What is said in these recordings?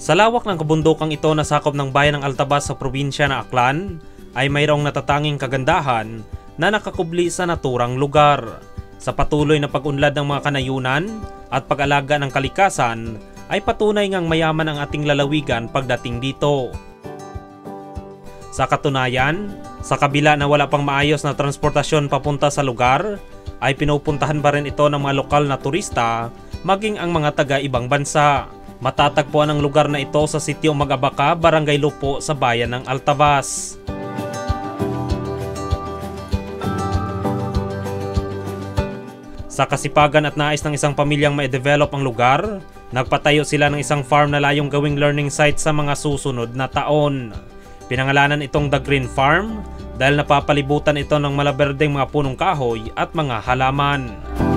Sa lawak ng kabundukang ito na sakop ng bayan ng Altabas sa probinsya ng Aklan, ay mayroong natatanging kagandahan na nakakubli sa naturang lugar. Sa patuloy na pag-unlad ng mga kanayunan at pag-alaga ng kalikasan, ay patunay ngang mayaman ang ating lalawigan pagdating dito. Sa katunayan, sa kabila na wala pang maayos na transportasyon papunta sa lugar, ay pinupuntahan pa rin ito ng mga lokal na turista, maging ang mga taga-ibang bansa. Matatagpuan ang lugar na ito sa sitio Magabaka, Barangay Lupo sa bayan ng Altabas. Sa kasipagan at nais ng isang pamilyang ma-develop ang lugar, nagpatayo sila ng isang farm na layong gawing learning site sa mga susunod na taon. Pinangalanan itong The Green Farm dahil napapalibutan ito ng malaberdeng mga punong kahoy at mga halaman.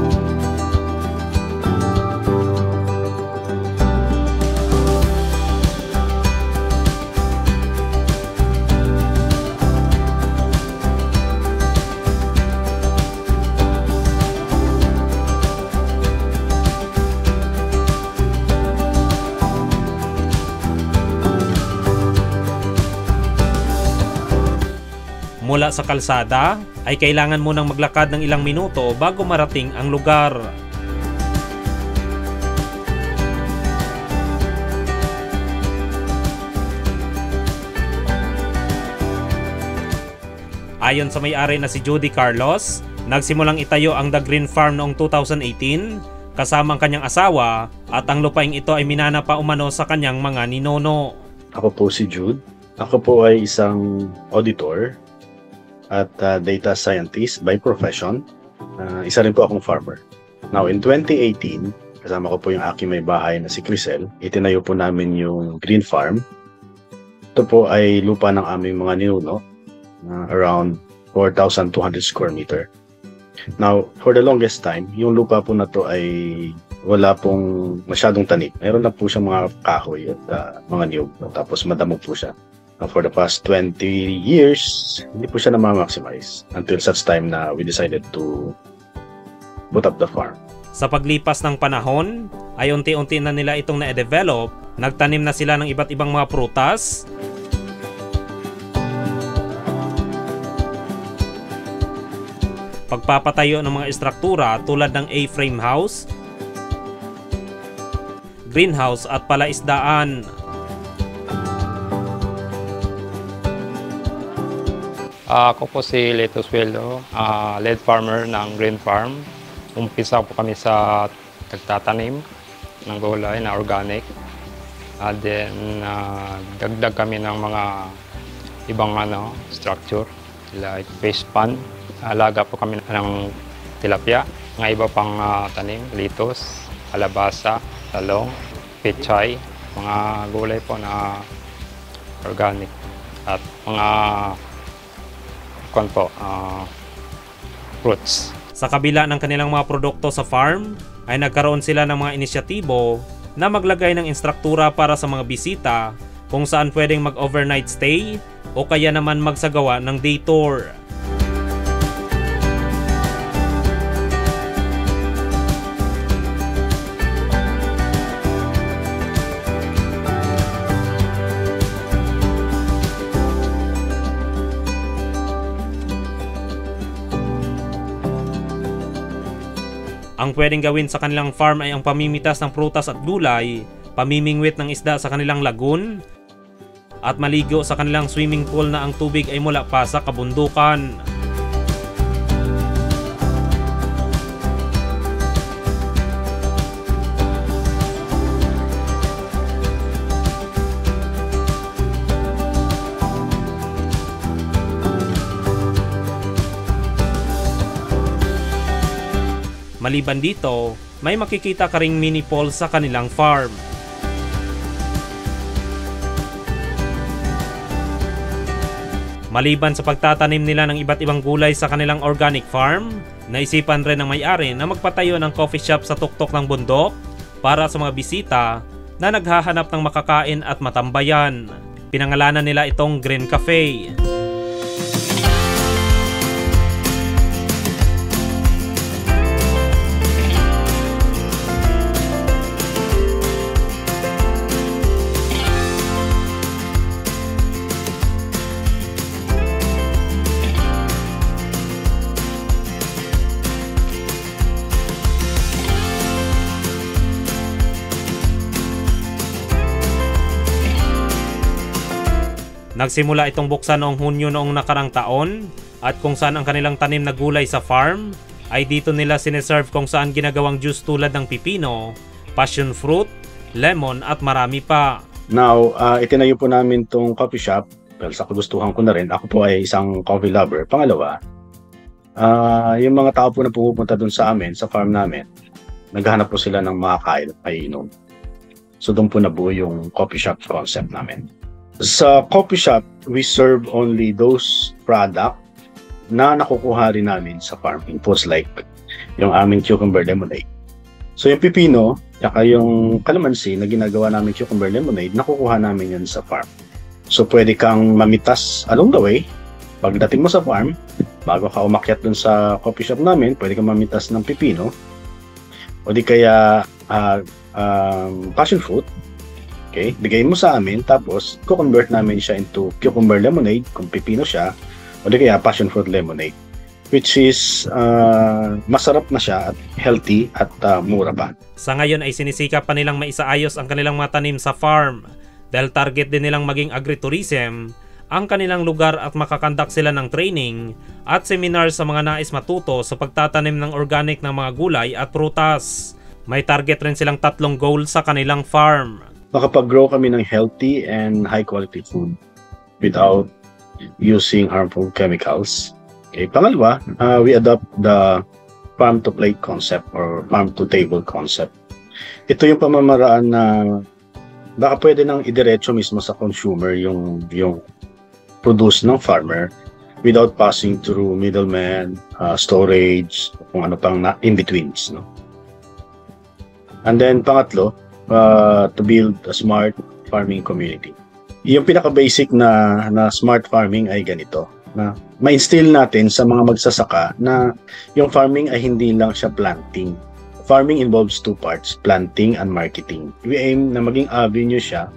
Mula sa kalsada, ay kailangan mo nang maglakad ng ilang minuto bago marating ang lugar. Ayon sa may-ari na si Judy Carlos, nagsimulang itayo ang The Green Farm noong 2018 kasama ang kanyang asawa at ang lupaing ito ay minana pa umano sa kanyang mga ninono. Ako po si Jude. Ako po ay isang auditor at data scientist by profession. Isa rin po akong farmer. Now, in 2018, kasama ko po yung aking may bahay na si Crisel, itinayo po namin yung Green Farm. Ito po ay lupa ng aming mga ninuno, around 4,200 square meter. Now, for the longest time, yung lupa po na to ay wala pong masyadong tanim. Meron lang po siyang mga kahoy at mga niyog. Tapos madamo po siya. For the past 20 years, hindi po siya na-maximize until such time na we decided to put up the farm. Sa paglipas ng panahon, ay unti-unti na nila itong na-develop. Nagtanim na sila ng iba't ibang mga prutas, pagpapatayo ng mga estruktura tulad ng A-frame house, greenhouse at palaisdaan. Ako po si Leto Sueldo, lead farmer ng Green Farm. Umpisa po kami sa nagtatanim ng gulay na organic. Then dagdag kami ng mga ibang structure like fish pond. Alaga po kami ng tilapia, mga iba pang tanim, litos, kalabasa, talong, pechay, mga gulay po na organic at mga fruits. Sa kabila ng kanilang mga produkto sa farm, ay nagkaroon sila ng mga inisyatibo na maglagay ng instruktura para sa mga bisita kung saan pwedeng mag-overnight stay o kaya naman magsagawa ng day tour. Ang pwedeng gawin sa kanilang farm ay ang pamimitas ng prutas at gulay, pamimingwit ng isda sa kanilang lagoon, at maligo sa kanilang swimming pool na ang tubig ay mula pa sa kabundukan. Maliban dito, may makikita ka ring mini pool sa kanilang farm. Maliban sa pagtatanim nila ng iba't ibang gulay sa kanilang organic farm, naisipan rin ng may-ari na magpatayo ng coffee shop sa tuktok ng bundok para sa mga bisita na naghahanap ng makakain at matambayan. Pinangalanan nila itong Green Cafe. Nagsimula itong buksan noong Hunyo noong nakarang taon at kung saan ang kanilang tanim na gulay sa farm ay dito nila sineserve kung saan ginagawang juice tulad ng pipino, passion fruit, lemon at marami pa. Now, itinayo po namin tong coffee shop. Well, sa kagustuhan ko na rin. Ako po ay isang coffee lover. Pangalawa, yung mga tao po na pumupunta dun sa amin, sa farm namin, naghahanap po sila ng makakain at maiinom. So doon po nabuo yung coffee shop concept namin. Sa coffee shop, we serve only those product na nakukuha rin namin sa farm. Impulse like yung aming cucumber lemonade. So yung pipino, saka yung calamansi na ginagawa namin cucumber lemonade, nakukuha namin yan sa farm. So pwede kang mamitas along the way. Pagdating mo sa farm, bago ka umakyat dun sa coffee shop namin, pwede kang mamitas ng pipino. O di kaya passion fruit. Okay, bigay mo sa amin, tapos ko-convert namin siya into cucumber lemonade kung pipino siya, o di kaya passion fruit lemonade, which is masarap na siya at healthy at mura pa. Sa ngayon ay sinisikap pa nilang maisaayos ang kanilang mga tanim sa farm dahil target din nilang maging agritourism ang kanilang lugar at makakandak sila ng training at seminar sa mga nais matuto sa pagtatanim ng organic ng mga gulay at prutas. May target rin silang 3 goal sa kanilang farm. Makapag-grow kami ng healthy and high-quality food without using harmful chemicals. Okay. Pangalawa, we adopt the farm-to-plate concept or farm-to-table concept. Ito yung pamamaraan na baka pwede nang idiretso mismo sa consumer yung produce ng farmer without passing through middlemen, storage, kung ano pang in-betweens. No? And then, pangatlo, to build a smart farming community. Yung pinaka-basic na smart farming ay ganito, na ma-instill natin sa mga magsasaka na yung farming ay hindi lang siya planting. Farming involves 2 parts, planting and marketing. We aim na maging avenue siya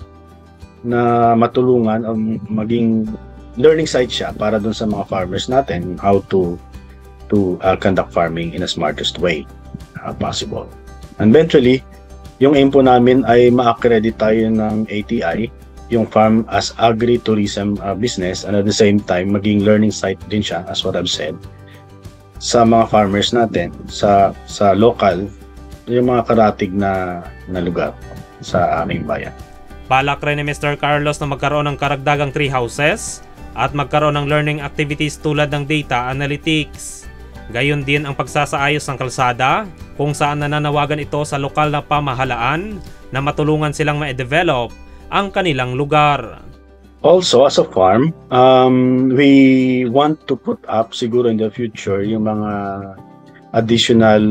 na matulungan o maging learning site siya para dun sa mga farmers natin how to conduct farming in a smartest way possible. And eventually, yung aim po namin ay ma-accredit tayo ng ATI, yung farm as agri-tourism business, and at the same time, maging learning site din siya, as what I've said, sa mga farmers natin, sa local, yung mga karatig na lugar sa aming bayan. Balak rin ni Mr. Carlos na magkaroon ng karagdagang tree houses at magkaroon ng learning activities tulad ng data analytics. Gayon din ang pagsasaayos ng kalsada kung saan nananawagan ito sa lokal na pamahalaan na matulungan silang ma-develop ang kanilang lugar. Also, as a farm, we want to put up siguro in the future yung mga additional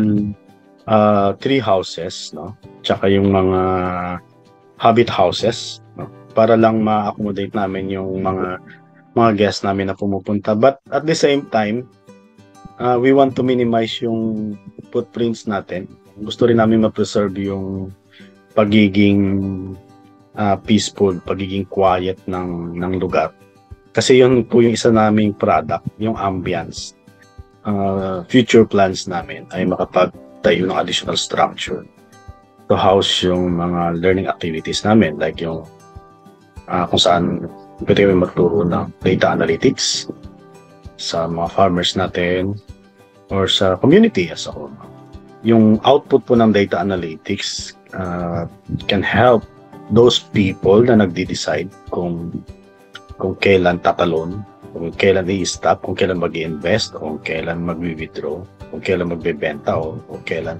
tree houses, no? Tsaka yung mga habit houses, no? Para lang ma-accommodate namin yung mga guests namin na pumupunta. But at the same time, we want to minimize yung footprints natin. Gusto rin namin ma-preserve yung pagiging peaceful, pagiging quiet ng lugar. Kasi yun po yung isa naming product, yung ambience. Future plans namin ay makapagtayo ng additional structure to house yung mga learning activities namin, like yung kung saan pwede kami magturo ng data analytics sa mga farmers natin or sa community as a whole. Yung output po ng data analytics can help those people na nagde-decide kung kailan tatalon, kung kailan i-stop, kung kailan mag-i-invest, kung kailan mag-withdraw, kung kailan magbebenta o kailan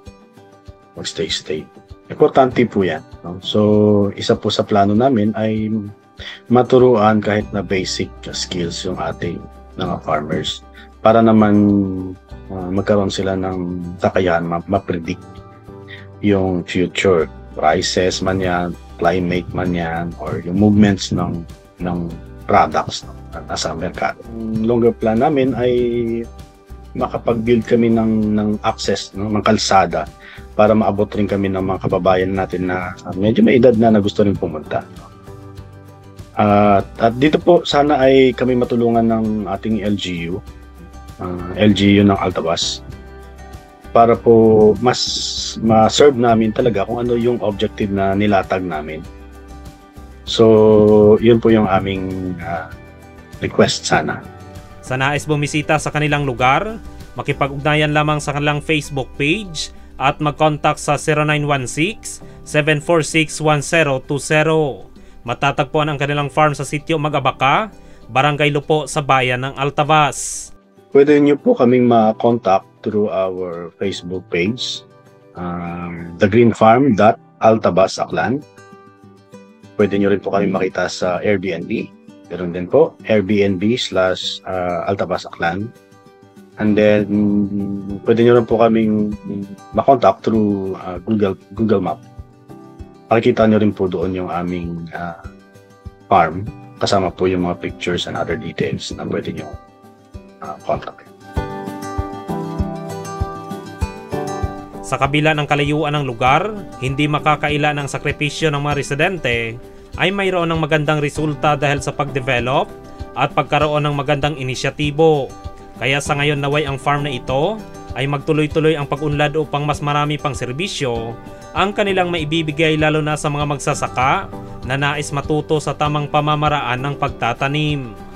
mag-stay. Importante po yan. No? So, isa po sa plano namin ay maturuan kahit na basic skills yung ating mga farmers para naman magkaroon sila ng kakayahan ma-predict yung future prices man yan, climate man yan, or yung movements ng products nasa merkado. Ang longer plan namin ay makapag-build kami ng access, ng kalsada para maabot rin kami ng mga kababayan natin na medyo may edad na gusto rin pumunta. At dito po sana ay kami matulungan ng ating LGU ng Altabas para po mas ma-serve namin talaga kung ano yung objective na nilatag namin. So, yun po yung aming request sana. Sa nais bumisita sa kanilang lugar, makipag-ugnayan lamang sa kanilang Facebook page at mag-contact sa 0916-746-1020. Matatagpuan ang kanilang farm sa sitio Magabaka, Barangay Lupo sa bayan ng Altabas. Pwede nyo po kaming ma-contact through our Facebook page, thegreenfarm.altabas Aklan. Pwede nyo rin po kami makita sa Airbnb. Meron din po, Airbnb/Altabas Aklan. And then, pwede nyo rin po kaming ma-contact through Google Map. Makikita nyo rin po doon yung aming farm. Kasama po yung mga pictures and other details na pwede nyo contact. Sa kabila ng kalayuan ng lugar, hindi makakaila ng sakripisyo ng mga residente ay mayroon ng magandang resulta dahil sa pagdevelop at pagkaroon ng magandang inisyatibo. Kaya sa ngayon naway ang farm na ito ay magtuloy-tuloy ang pag-unlad upang mas marami pang serbisyo ang kanilang maibibigay lalo na sa mga magsasaka na nais matuto sa tamang pamamaraan ng pagtatanim.